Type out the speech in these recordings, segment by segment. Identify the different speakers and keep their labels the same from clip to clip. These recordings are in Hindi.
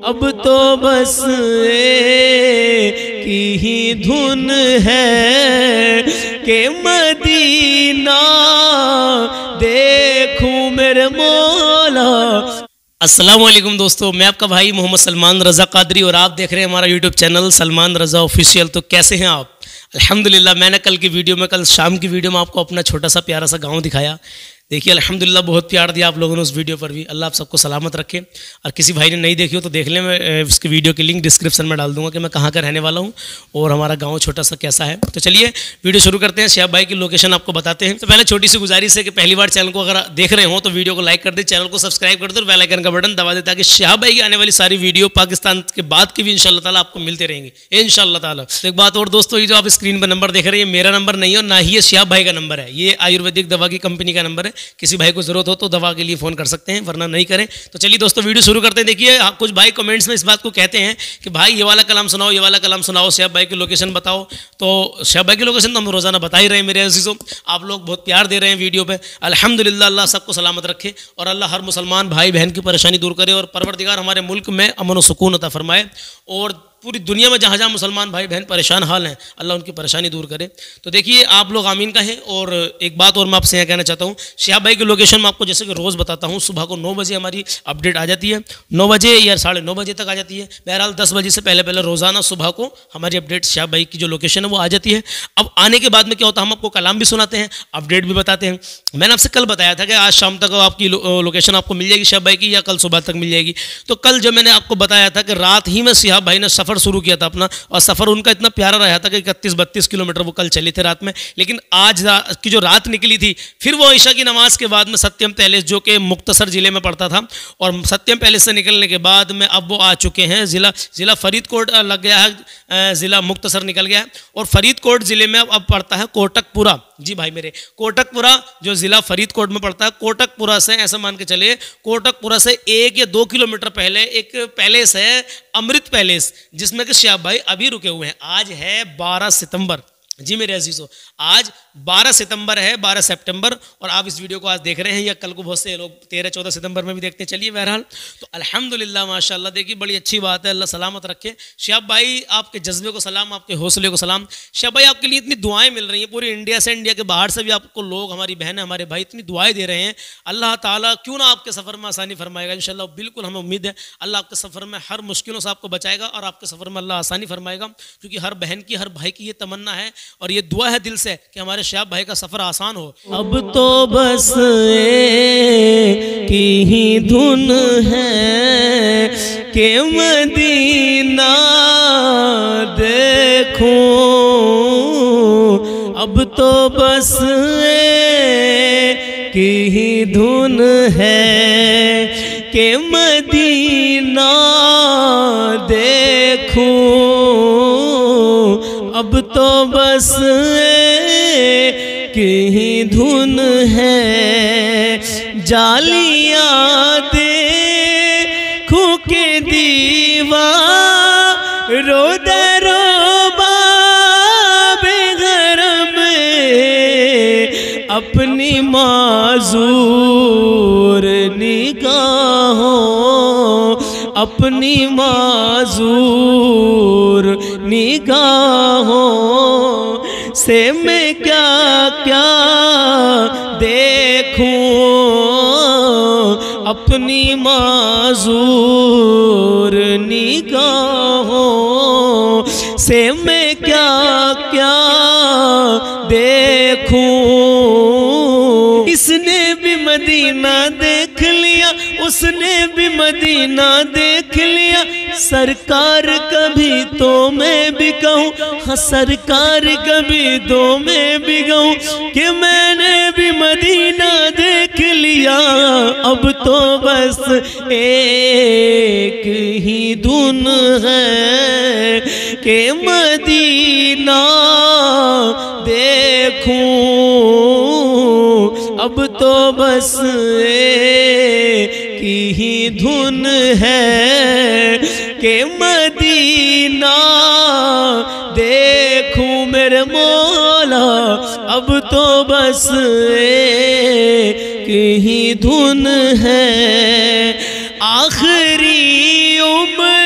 Speaker 1: अब तो बस एक ही धुन है कि मदीना देखूं मेरे मौला। अस्सलाम वालेकुम दोस्तों, मैं आपका भाई मोहम्मद सलमान रज़ा कादरी और आप देख रहे हैं हमारा YouTube channel Salman Raza official. तो कैसे हैं आप? अल्हम्दुलिल्लाह। मैंने कल शाम की वीडियो में आपको अपना छोटा सा प्यारा सा गांव दिखाया। देखिए अल्हम्दुलिल्लाह बहुत प्यार दिया आप लोगों ने उस वीडियो पर भी। अल्लाह आप सबको सलामत रखे। और किसी भाई ने नहीं देखी हो तो देख लें, मैं उसकी वीडियो की लिंक डिस्क्रिप्शन में डाल दूंगा कि मैं कहाँ का रहने वाला हूँ और हमारा गांव छोटा सा कैसा है। तो चलिए वीडियो शुरू करते हैं। शिहाब भाई की लोकेशन आपको बताते हैं। तो पहले छोटी सी गुजारिश है कि पहली बार चैनल को अगर देख रहे हो तो वीडियो को लाइक कर दे, चैनल को सब्सक्राइब कर दे और बेल आइकन का बटन दबा दे ताकि शिहाब भाई की आने वाली सारी वीडियो पाकिस्तान के बाद की भी इंशाल्लाह ताला आपको मिलते रहेंगे इंशाल्लाह ताला। तो एक बात और दोस्तों, ये जो आप स्क्रीन पर नंबर देख रहे हैं ये मेरा नंबर नहीं है और ना ही ये शिहाब भाई का नंबर है। ये आयुर्वेदिक दवा की कंपनी का नंबर है। किसी भाई को जरूरत हो तो दवा के लिए फोन कर सकते हैं, वरना नहीं करें। तो चलिए दोस्तों वीडियो शुरू करते हैं। देखिए कुछ भाई कमेंट्स में इस बात को कहते हैं कि भाई ये वाला कलाम सुनाओ, ये वाला कलाम सुनाओ, शिहाब भाई की लोकेशन बताओ। तो शिहाब भाई की लोकेशन तो हम रोजाना बता ही रहे हैं मेरे अजीजों। आप लोग बहुत प्यार दे रहे हैं वीडियो पे, अल्हम्दुलिल्लाह। अल्लाह सबको सलामत रखे और अल्लाह हर मुसलमान भाई बहन की परेशानी दूर करे और परवरदिगार हमारे मुल्क में अमन व सुकून अता फरमाए और पूरी दुनिया में जहाँ जहाँ मुसलमान भाई बहन परेशान हाल हैं अल्लाह उनकी परेशानी दूर करे। तो देखिए आप लोग आमीन का हैं। और एक बात और मैं आपसे यहाँ कहना चाहता हूँ, शिहाब भाई की लोकेशन मैं आपको जैसे कि रोज़ बताता हूँ, सुबह को 9 बजे हमारी अपडेट आ जाती है, 9 बजे या 9:30 बजे तक आ जाती है। बहरहाल 10 बजे से पहले रोज़ाना सुबह को हमारी अपडेट शिहाब भाई की जो लोकेशन है वो आ जाती है। अब आने के बाद में क्या होता है, हम आपको कलाम भी सुनाते हैं, अपडेट भी बताते हैं। मैंने आपसे कल बताया था कि आज शाम तक आपकी लोकेशन आपको मिल जाएगी शिहाब भाई की, या कल सुबह तक मिल जाएगी। तो कल जब मैंने आपको बताया था कि रात ही में शिहाब भाई ने सफ़र शुरू किया था अपना, और सफ़र उनका इतना प्यारा रहा था कि 31-32 किलोमीटर वो कल चले थे रात में। लेकिन आज की जो रात निकली थी, फिर वो ईशा की नमाज के बाद में सत्यम पैलेस जो कि मुक्तसर ज़िले में पड़ता था, और सत्यम पैलेस से निकलने के बाद में अब वो आ चुके हैं ज़िला फरीदकोट लग गया है, ज़िला मुक्तसर निकल गया है और फरीदकोट ज़िले में अब पड़ता है कोटकपुरा। जी भाई मेरे, कोटकपुरा जो ज़िला फरीदकोट में पड़ता है, कोटकपुरा से ऐसा मान के चलिए कोटकपुरा से 1 या 2 किलोमीटर पहले एक पैलेस है, अमृत पैलेस, जिसमें कि शिहाब भाई अभी रुके हुए हैं। आज है 12 सितंबर। जी मेरे अजीजों, आज 12 सितंबर है, 12 सितंबर, और आप इस वीडियो को आज देख रहे हैं या कल को बहुत से लोग 13-14 सितंबर में भी देखते हैं। चलिए बहरहाल तो अल्हम्दुलिल्लाह माशाल्लाह, देखिए बड़ी अच्छी बात है, अल्लाह सलामत रखे। शिहाब भाई आपके जज्बे को सलाम, आपके हौसले को सलाम। शिहाब भाई आपके लिए इतनी दुआएं मिल रही हैं पूरी इंडिया से, इंडिया के बाहर से भी आपको लोग, हमारी बहनें, हमारे भाई इतनी दुआएं दे रहे हैं। अल्लाह ताला क्यों ना आपके सफ़र में आसानी फरमाएगा इंशाल्लाह। बिल्कुल हमें उम्मीद है अल्लाह आपके सफ़र में हर मुश्किलों से आपको बचाएगा और आपके सफ़र में अल्लाह आसानी फरमाएगा, क्योंकि हर बहन की, हर भाई की ये तमन्ना है और ये दुआ है दिल से कि हमारे शिहाब भाई का सफर आसान हो। अब तो बस एक ही धुन है कि मदीना देखूं, अब तो बस एक ही धुन है कि मदीना देखूं, अब तो बस एक ही धुन है। जालियां देखूं के दीवार रो दरो बाबे घर में, अपनी माजूर निगाहों, अपनी माजूर निगाहों से मैं क्या क्या देखूं, अपनी माजूर निगाहों से मैं क्या क्या देखूं। इसने भी मदीना देख लिया, उसने भी मदीना देख लिया, सरकार कभी तो मैं भी कहूँ, हाँ सरकार कभी तो मैं भी कहूँ कि मैंने भी मदीना देख लिया, अब तो बस एक ही धुन है कि मदीना देखूं, अब तो बस एक ही धुन है कि मदीना देखूं मेरे मौला, अब तो बस एक ही धुन है। आखिरी उम्र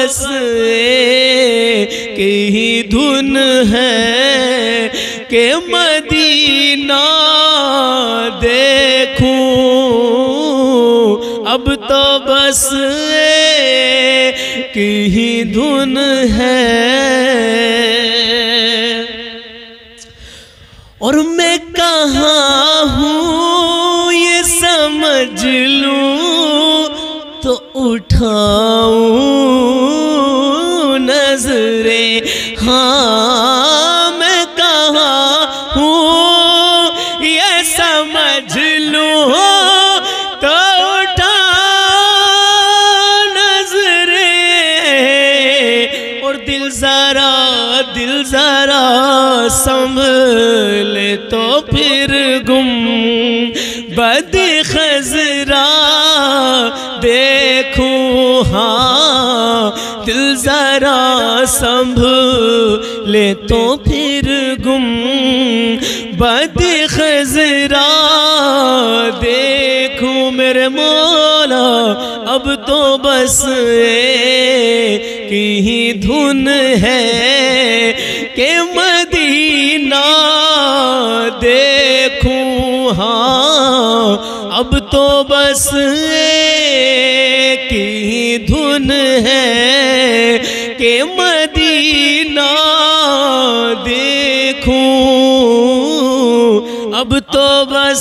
Speaker 1: बस एक ही धुन है कि मदीना देखूं, अब तो बस एक ही धुन है। और मैं कहाँ हूँ ये समझ लूँ तो उठाऊं नजरें, हाँ मैं कहाँ हूँ ये समझ लूँ तो उठाऊं नजरें। और दिल जरा संभले तो फिर गुम बद खजरा देखूं, हाँ दिल जरा संभले तो फिर गुम बद खजरा देखूं। मेरे मौला अब तो बस एक ही धुन है कि मदीना देखूं, हाँ अब तो बस एक ही धुन है कि मदीना देखूं, अब तो बस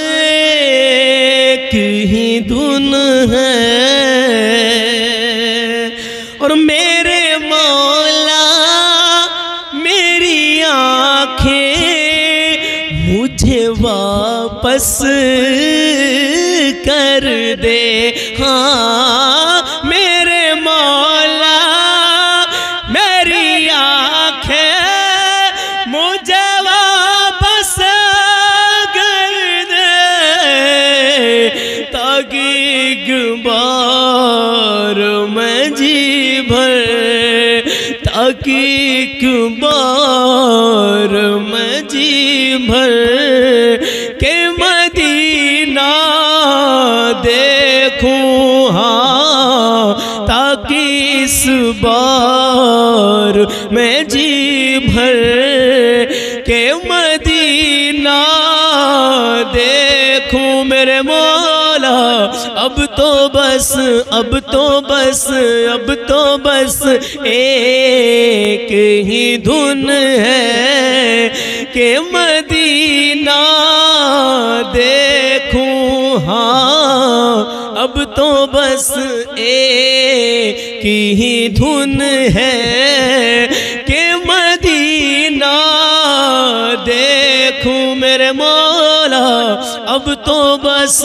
Speaker 1: एक ही धुन है। और मेरे मौला मेरी आँखें मुझे वापस कर दे, हाँ मेरे मौला मेरी आँखें मुझे वापस कर दे, ताकि एक बार मैं जी भर, ताकि एक बार मैं जी भर के मदीना देखूं, हाँ ताकि इस बार मैं जी भर के मदीना देखूं। मेरे मौला अब तो बस एक ही धुन है कि मदीना देखूं, हाँ अब तो बस एक ही धुन है कि मदीना देखूं। मेरे मौला अब तो बस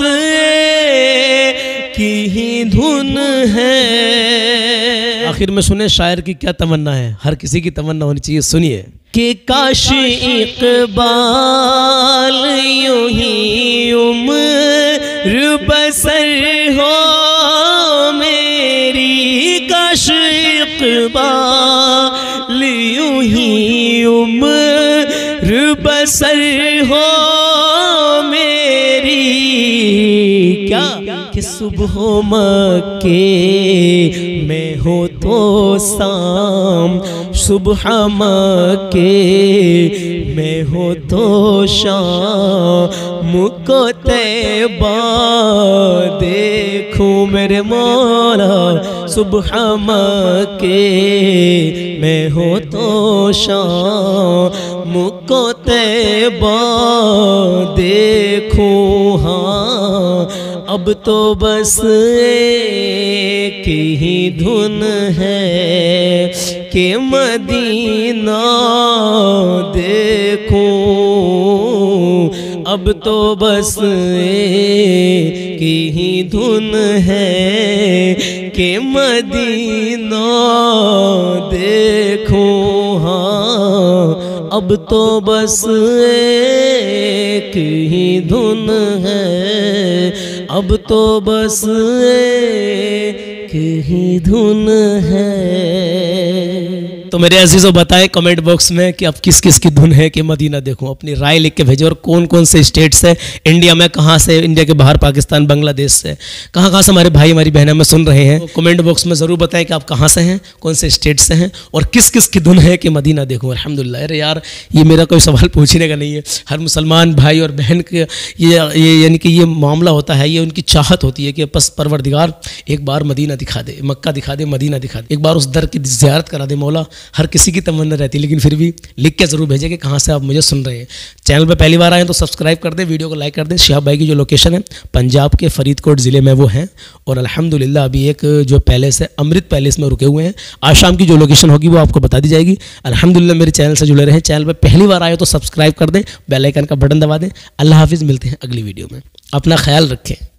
Speaker 1: एक ही धुन है। आखिर में सुने शायर की क्या तमन्ना है, हर किसी की तमन्ना होनी चाहिए, सुनिए। कि काश इक़बाल यूं ही उम्र बसर हो मेरी, काश इक़बाल यूं ही उम्र बसर हो मेरी। क्या कि सुबह मक्के में हो तो शाम, सुबह मक्के में हो तो शाम को तैबा देखूं। मेरे मौला सुबह मक्के में हो तो शाम को तैबा देखूं, हाँ अब तो बस एक ही धुन है कि मदीना देखूं, अब तो बस एक ही धुन है कि मदीना देखूं, हाँ अब तो बस एक ही धुन है, अब तो बस एक ही धुन है। तो मेरे अजीज़ों बताएं कमेंट बॉक्स में कि अब किस किस की धुन है कि मदीना देखूं। अपनी राय लिख के भेजें। और कौन कौन से स्टेट से इंडिया में, कहाँ से, इंडिया के बाहर, पाकिस्तान, बांग्लादेश से, कहाँ कहाँ से हमारे भाई हमारी बहनें हमें सुन रहे हैं। तो कमेंट बॉक्स में ज़रूर बताएं कि आप कहाँ से हैं, कौन से स्टेट से हैं और किस किस की धुन है कि मदीना देखूँ। अल्हम्दुलिल्लाह। अरे यार, ये मेरा कोई सवाल पूछने का नहीं है। हर मुसलमान भाई और बहन के ये यानी कि ये मामला होता है, ये उनकी चाहत होती है कि बस परवरदिगार एक बार मदीना दिखा दे, मक्का दिखा दे, मदीना दिखा दे, एक बार उस दर की ज़ियारत करा दे। मौला हर किसी की तमन्ना रहती है, लेकिन फिर भी लिख के ज़रूर भेजें कि कहाँ से आप मुझे सुन रहे हैं। चैनल पर पहली बार आए तो सब्सक्राइब कर दें, वीडियो को लाइक कर दें। शिहाब भाई की जो लोकेशन है पंजाब के फरीदकोट ज़िले में वो हैं और अल्हम्दुलिल्लाह अभी एक जो पैलेस है अमृत पैलेस में रुके हुए हैं। आज शाम की जो लोकेशन होगी वो आपको बता दी जाएगी। अल्हम्दुलिल्लाह मेरे चैनल से जुड़े रहें। चैनल पर पहली बार आए तो सब्सक्राइब कर दें, बेल आइकन का बटन दबा दें। अल्लाह हाफिज़, मिलते हैं अगली वीडियो में। अपना ख्याल रखें।